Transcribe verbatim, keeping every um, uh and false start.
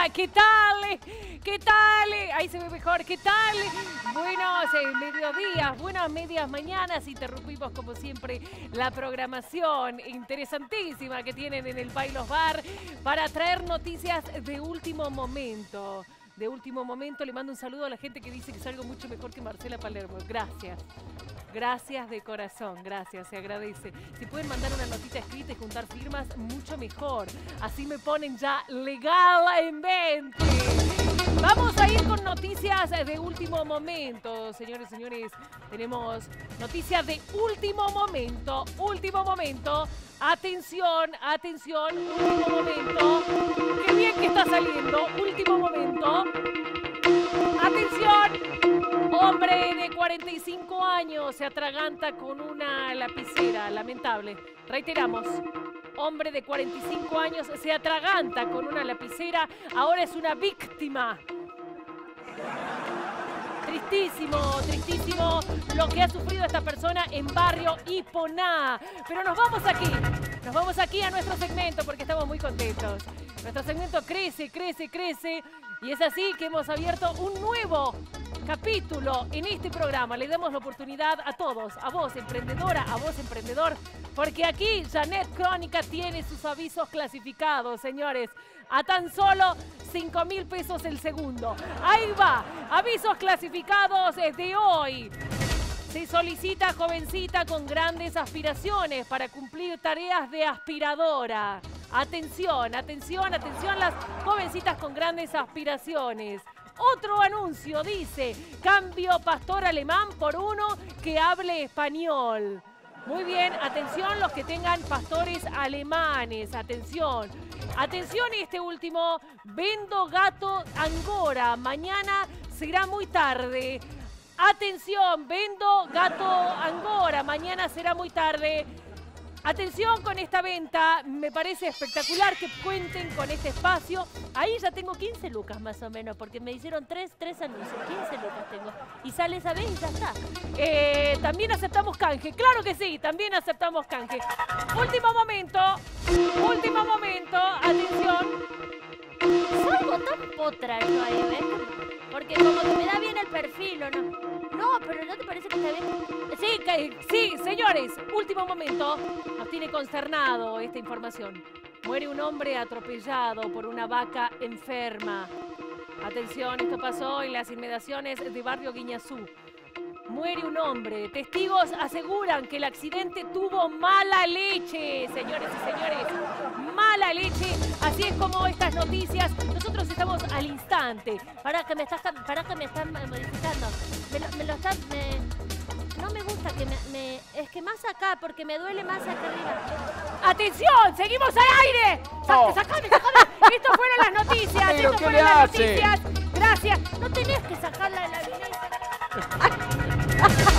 ¿Qué tal? ¿Qué tal? Ahí se ve mejor. ¿Qué tal? Buenos eh, mediodías, buenas medias mañanas. Interrumpimos como siempre la programación interesantísima que tienen en el Bailos Bar para traer noticias de último momento. De último momento le mando un saludo a la gente que dice que salgo mucho mejor que Marcela Palermo. Gracias. Gracias de corazón, gracias, se agradece. Si pueden mandar una notita escrita y juntar firmas, mucho mejor. Así me ponen ya legalmente. Vamos a ir con noticias de último momento, señores, señores. Tenemos noticias de último momento, último momento. Atención, atención, último momento. Qué bien que está saliendo, último momento. Atención. Hombre de cuarenta y cinco años se atraganta con una lapicera, lamentable. Reiteramos, hombre de cuarenta y cinco años se atraganta con una lapicera, ahora es una víctima. Tristísimo, tristísimo lo que ha sufrido esta persona en barrio Iponá. Pero nos vamos aquí, nos vamos aquí a nuestro segmento porque estamos muy contentos. Nuestro segmento crece, crece, crece y es así que hemos abierto un nuevo capítulo en este programa. Le damos la oportunidad a todos, a vos emprendedora, a vos emprendedor, porque aquí Janet Crónica tiene sus avisos clasificados, señores, a tan solo cinco mil pesos el segundo. Ahí va, avisos clasificados de hoy. Se solicita jovencita con grandes aspiraciones para cumplir tareas de aspiradora. Atención, atención, atención las jovencitas con grandes aspiraciones. Otro anuncio dice, cambio pastor alemán por uno que hable español. Muy bien, atención los que tengan pastores alemanes, atención. Atención este último, vendo gato angora, mañana será muy tarde. Atención, vendo gato angora, mañana será muy tarde. Atención con esta venta, me parece espectacular que cuenten con este espacio. Ahí ya tengo quince lucas más o menos, porque me hicieron tres, tres anuncios, quince lucas tengo. Y sale esa vez y ya está. Eh, también aceptamos canje, claro que sí, también aceptamos canje. Último momento, último momento, atención. Salgo tan potra yo ahí, ¿ves? Porque como que me da bien el perfil, ¿o no? No, pero ¿no te parece que está bien? Sí, que, sí, señores, último momento. Nos tiene consternado esta información. Muere un hombre atropellado por una vaca enferma. Atención, esto pasó en las inmediaciones de Barrio Guiñazú. Muere un hombre. Testigos aseguran que el accidente tuvo mala leche, señores y señores. Mala leche. Así es como estas noticias. Nosotros estamos al instante. Para que me estás, para que me están modificando. Me lo, me lo están, me, no me gusta que me, me, es que más acá, porque me duele más acá arriba. ¡Atención! ¡Seguimos al aire! Oh. ¡Sacame, sacame! Esto fueron las noticias. Pero, Esto ¿qué fueron le las hace? noticias. Gracias. No tenés que sacarla de la vineta.